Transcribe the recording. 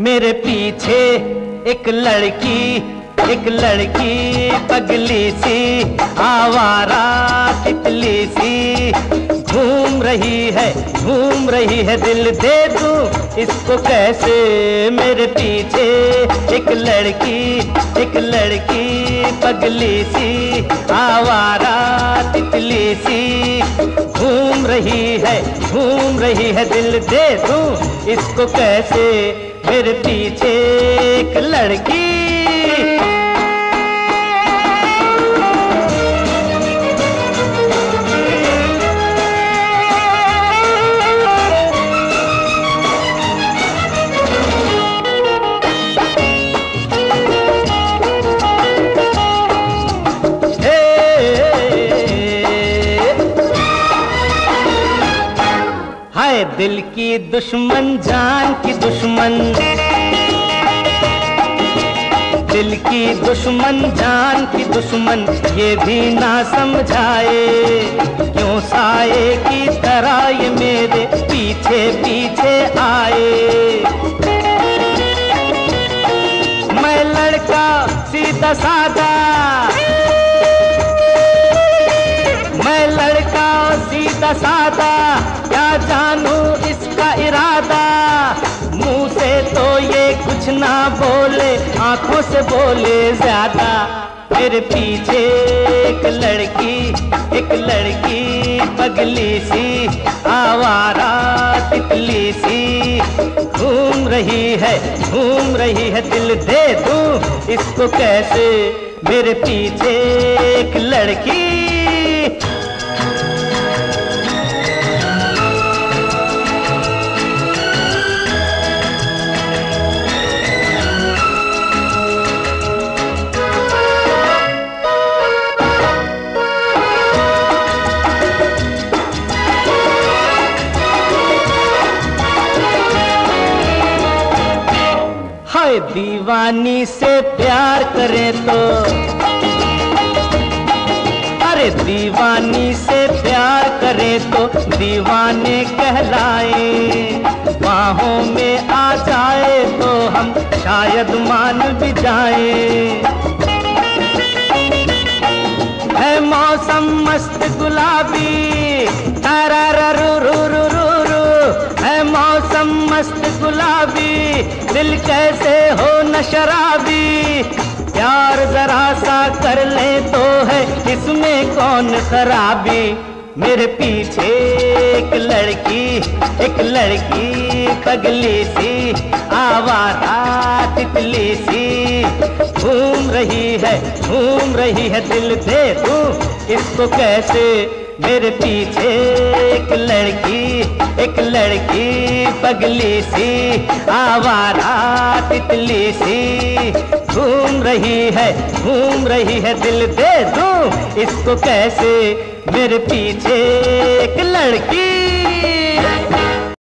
मेरे पीछे एक लड़की पगली सी आवारा तितली सी घूम रही है दिल दे दूं इसको कैसे। मेरे पीछे एक लड़की पगली सी आवारा तितली सी घूम रही है दिल दे दूं इसको कैसे। मेरे पीछे एक लड़की दिल की दुश्मन जान की दुश्मन, दिल की दुश्मन जान की दुश्मन ये भी ना समझाए क्यों साए की तरह ये मेरे पीछे पीछे आए। मैं लड़का सीधा साधा, मैं लड़का सीधा साधा क्या जानू इसका इरादा। मुंह से तो ये कुछ ना बोले आंखों से बोले ज्यादा। मेरे पीछे एक लड़की पगली सी आवारा तितली सी घूम रही है दिल दे दूं इसको कैसे। मेरे पीछे एक लड़की दीवानी से प्यार करे तो, अरे दीवानी से प्यार करे तो दीवाने कहलाए। बाहों में आ जाए तो हम शायद मान भी जाए। है मौसम मस्त गुलाबी तारारूरूरूरू, है मौसम मस्त गुलाबी दिल कैसे हो न शराबी। प्यार जरा सा कर ले तो है इसमें कौन खराबी। मेरे पीछे एक लड़की पगली सी आवारा तितली सी घूम रही है दिल दे दूं इसको कैसे। मेरे पीछे एक लड़की पगली सी आवारा तितली सी घूम रही है दिल दे दूं इसको कैसे। मेरे पीछे एक लड़की